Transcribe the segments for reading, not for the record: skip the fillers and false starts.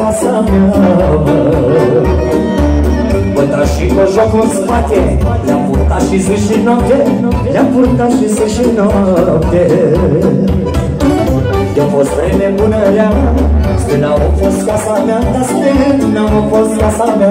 casa mea. Băta și cu jocul în spate, le-am purtat și zi și noapte, le-am purtat și zi și noapte. Eu fost vreme bună rea, stâna a fost casa mea, dar stâna a fost casa mea.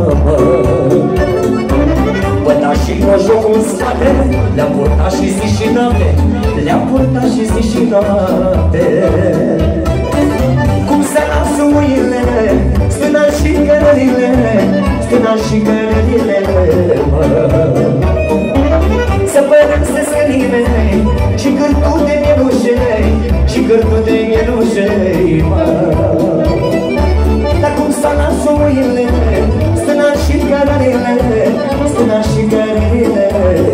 Băta și cu jocul în spate, le-am purtat și zi și noapte, le-am purtat și zi și noapte. Cum se lasă uile, stâna și cărările, stâna și cărările, să părăsesc nimeni și cârtul de mielușei, și cârtul de mielușei, dar cum s-a lasă uile, stâna și cărările, stâna și cărările,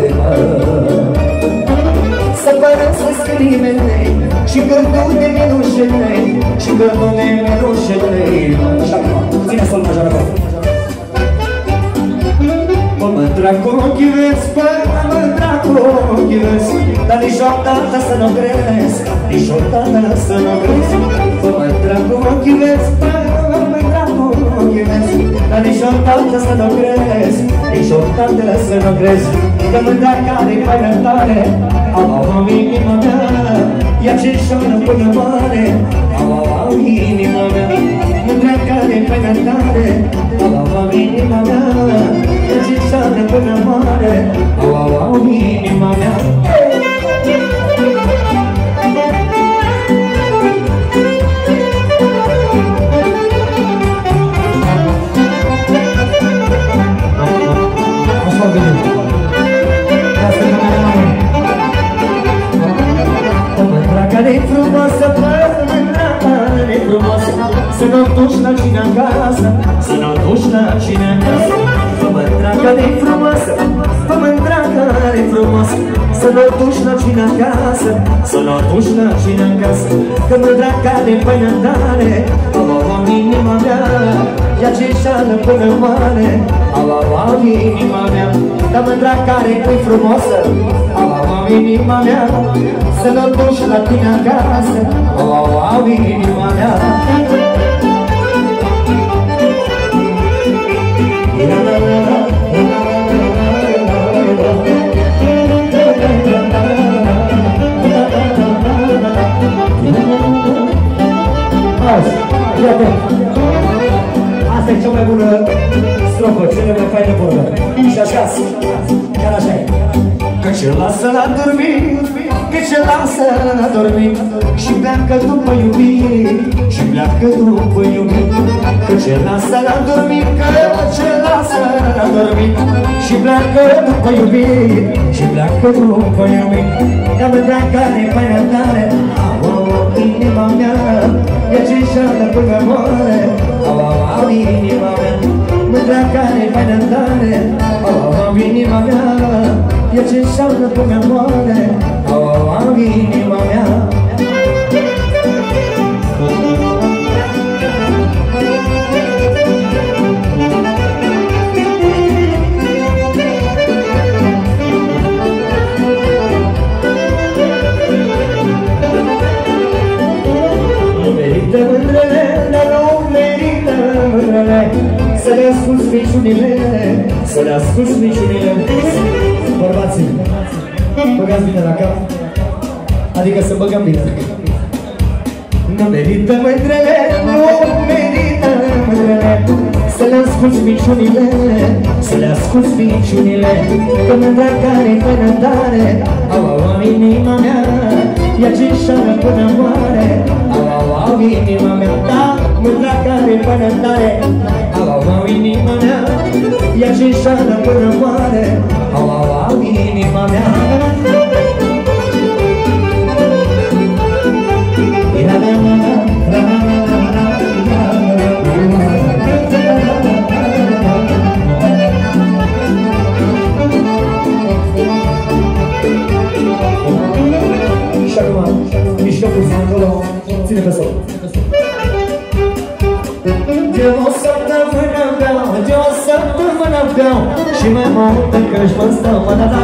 să părăsesc nimeni și cârtul de mielușei, și cârtul de mielușei. Și acum, ține sol major acolo. Mândra cu ochii vezi, mândra cu ochii vezi, dar niciodată să nu crezi, niciodată să nu crezi. Mândra cu ochii vezi, mândra cu ochii vezi, dar niciodată să nu crezi, niciodată să nu crezi. Că mândra care-i mai rătare, au inima mea, ea ce-și-o până mare, au inima mea. Mândra care-i mai rătare, au inima mea, ea ce-și-o până mare, au inima mea. Care-i frumoasă, mândra care-i frumoasă, să nu duci la cine acasă, să nu duci la cine acasă. Mândra care-i frumoasă, mândra care-i frumoasă, să nu duci la cine acasă, să nu duci la cine acasă. Că mândra care-i păiătare, au inima mea, ea ce-și-ală până mare, au inima mea. Dar mândra care-i frumoasă, au inima mea, să nu duci la tine acasă, au inima mea. Asta e cea mai bună strofă, cele mai faine vorbă. Și așa, chiar așa e. Că ce lasă la dormit, că ce lasă la dormit, și pleacă după iubire, și pleacă după iubire. Că ce lasă la dormit, că ce lasă la dormit, și pleacă după iubire, și pleacă după iubire. Ea mândra care-i faină tare, au inima mea, ea ce-și-ală până moare, au inima mea. Mândra care-i faină tare, au inima mea, ea ce-și-ală până moare, au inima mea. Nu merită mândrele, dar nu merită mândrele, să le asculți minciunile, să le asculți minciunile. Bărbații, băgați bine la cap, adică să băgăm bine. Nu merită mândrele, nu merită mândrele, să le asculți minciunile, să le asculți minciunile. Că mândra care-i până tare, au inima mea, ea ce-și-ală până moare, au inima mea. Da, mândra care-i până tare, au inima mea, ea ce-și-ală până moare, au inima mea. Și acum, mijlocul acolo, ține pe sol. De o săptămână beau, de o săptămână beau, și mai mult încă-și mă stau,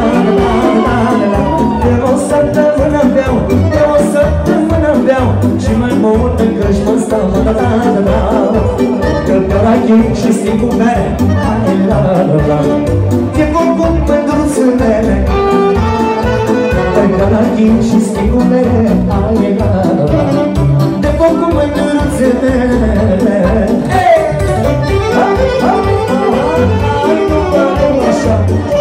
de o săptămână beau, de o săptămână beau, și mai mult încă-și mă stau, ochii și sticule, ai la la. De foc cu mândruțele. Ai nu mai așa.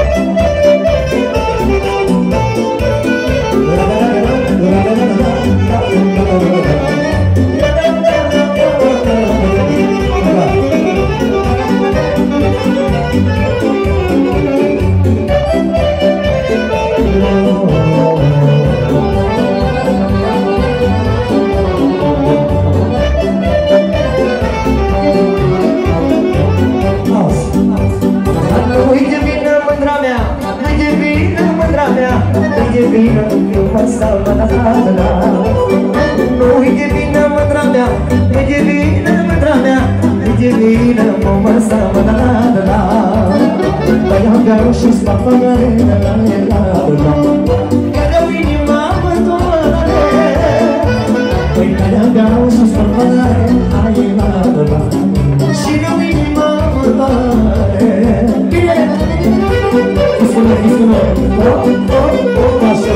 Nu-i de vină, mândra mea, nu-i de vină, mândra mea, nu-i de vină, mă sa, mă-da-da-da. Băiam garul și-ți fac păgare, la-la-la-la. Că-dă-o inima, mă-doare. Păi băiam garul și-ți fac păgare, la-la-la-la. Și-dă-o inima, mă-doare. Bine! Iscă-mă, iscă-mă, așa.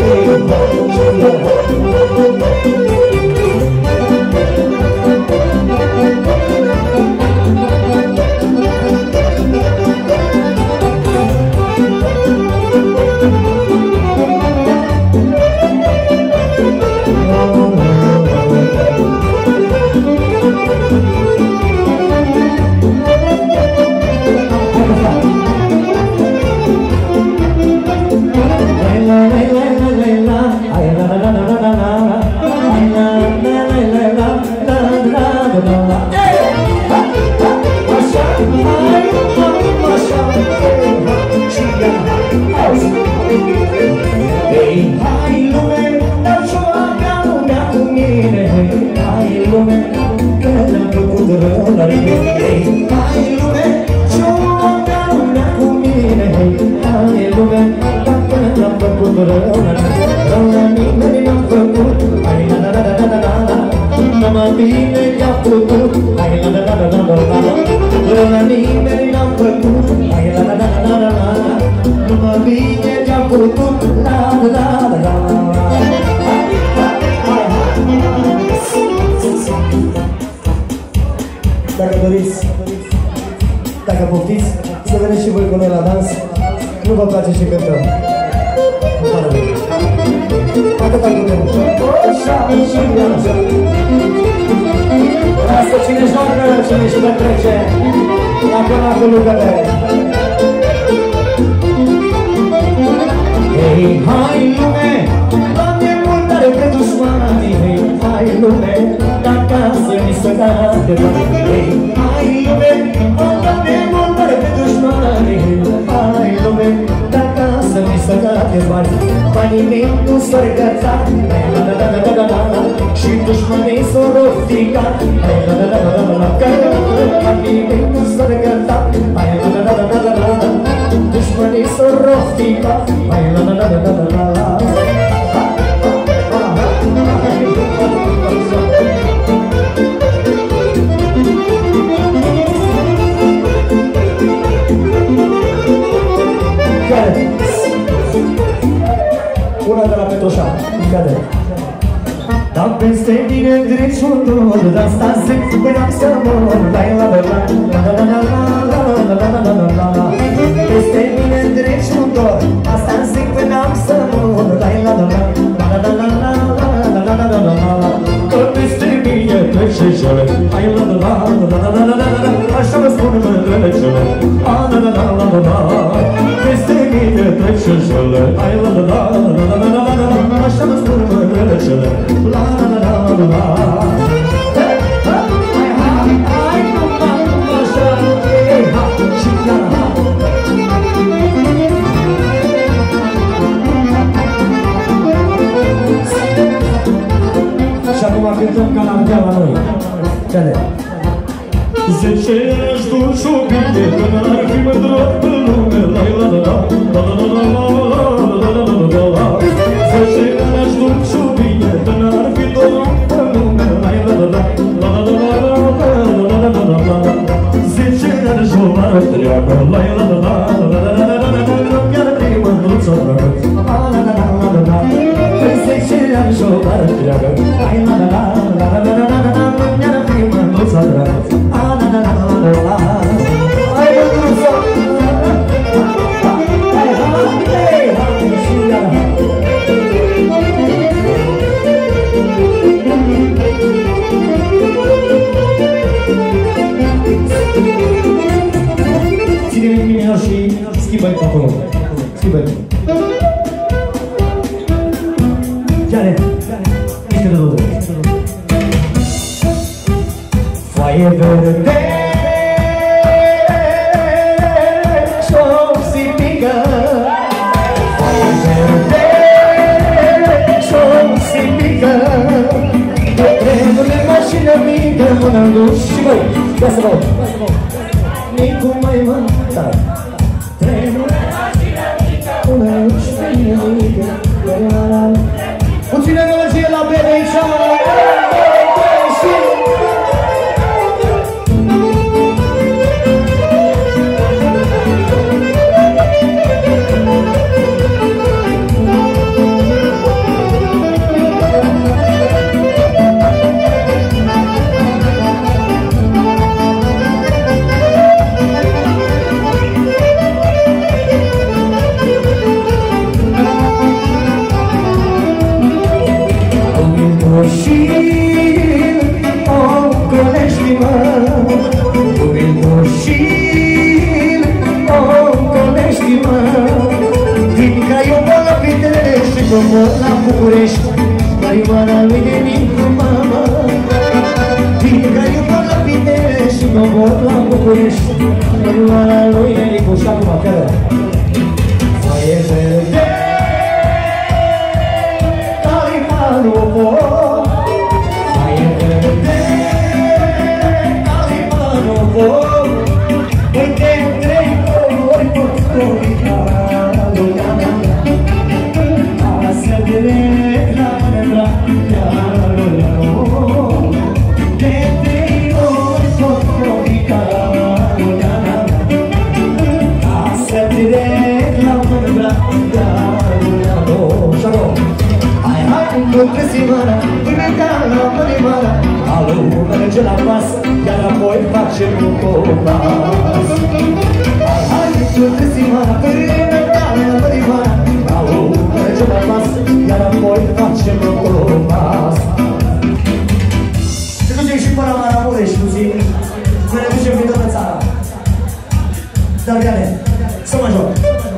Dacă doriți, dacă poftiți, să veniți și voi cu noi la dans. Nu vă place și cântăm. Atâta putem. Așa, și așa. Lasă cine joacă, cine și petrece. La până cu lucrăre. Hei, hai lume, Doamne mult are pe dușmanii. Hei, hai lume, dacă să mi se cade bani. Hei, hai lume, Doamne mult are pe dușmanii. Hai lume, dacă să mi se cade bani. Banii mei nu s-or găta, și dușmanii s-or oftica. Banii mei nu s-or găta, dușmanii s-or oftica. Una de la Petroșa, cade. Dar peste tine treci un dor, dar sta zic până să mor. Peste tine treci un dor, asta zic până să mor. Că peste mine trece jale, așa mă spun mândrălecele. Peste mine trece jale, așa mă spun mândrălecele. Și acum cântăm ca la întea la noi. Cade. Zice aș duce o bine, că n-ar fi mândră pe lume. Zice aș duce o bine, că n-ar fi doar pe lume. Zice aș lua întreagă, chiar primă nu ți-o dragă. Ține-mi mine și schimbă-i pe acolo. Schimbă-i. Chiare, mișcă de două. Foaie verde și-o sipică. Foaie verde și-o sipică. Trenul-i mașină mică, mână-n duș și băi, ia să văd. Nicu mai mânta. Trenul-i mașină mică, mână-n duș și mică. Puțină melodie la Bereița. La București, Marioara lui de Nicu, mama. Fiindcă eu mă la Pitești și mă mor la București, Marioara lui de Nicu. Și acum, care? Foaie verde, Calimanul pot. Foaie verde, Calimanul pot. Uite, trei colori pot comica. Simana, până ca la Mărimara, alu merge la pas, iar apoi face un copas. Hai, până Simana, până ca la Mărimara, alu merge la pas, iar apoi face un copas. Se ducem și până la Maramureș, puțin, să ne ducem prin toată țara. Dar bine, să mă joc.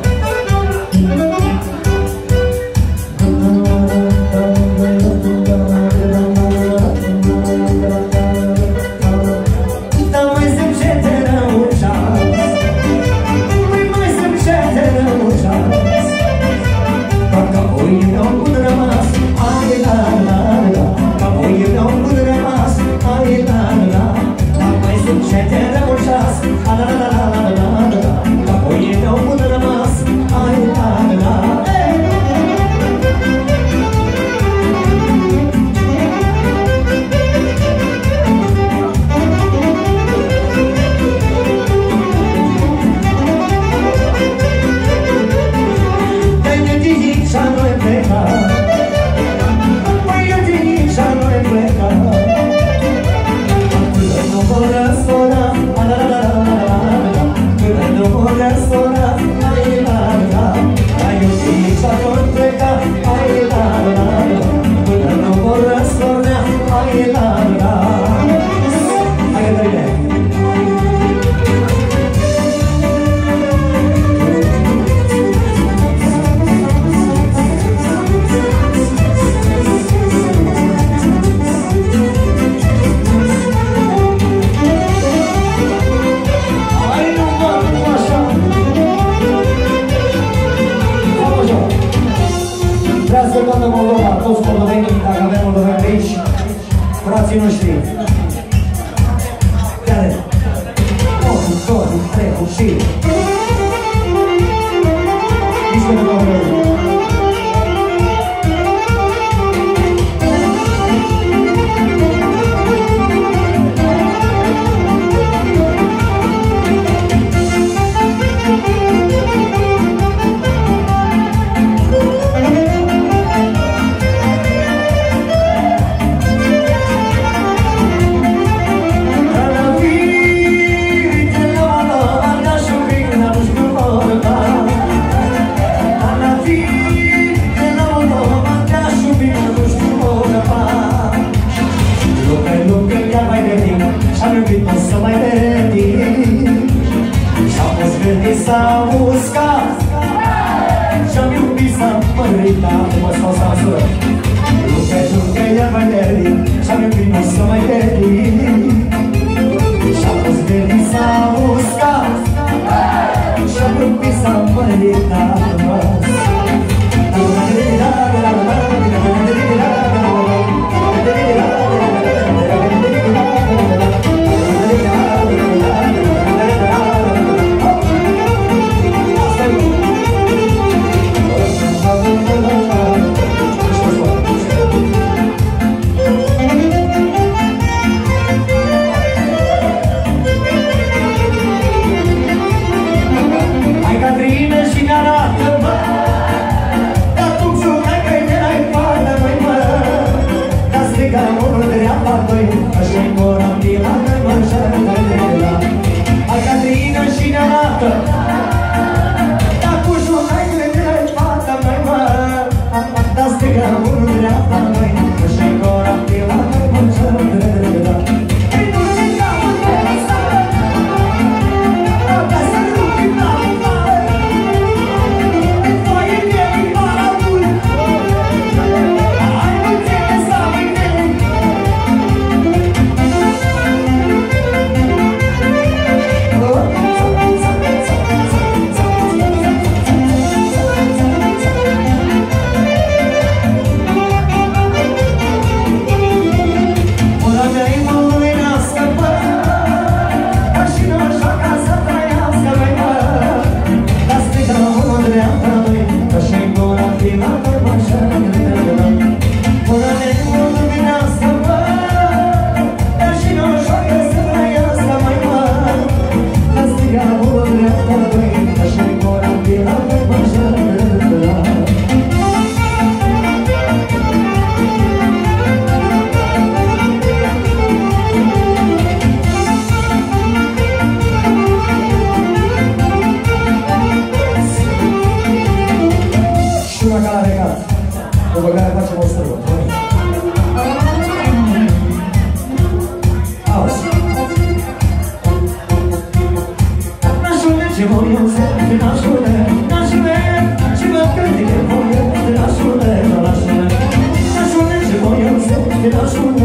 Frații noștri. Care? 1, 2, 3, și... Mișcă de Dumnezeu. La s-a uscat și-am iubit s-a măritat. Mă stau să măsură. Lucă, iar mai verde și-am iubit nu să mai verde. Și-am pus verde s-a uscat și-am iubit s-a măritat.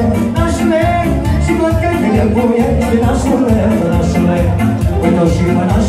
Nașule, uite-o și până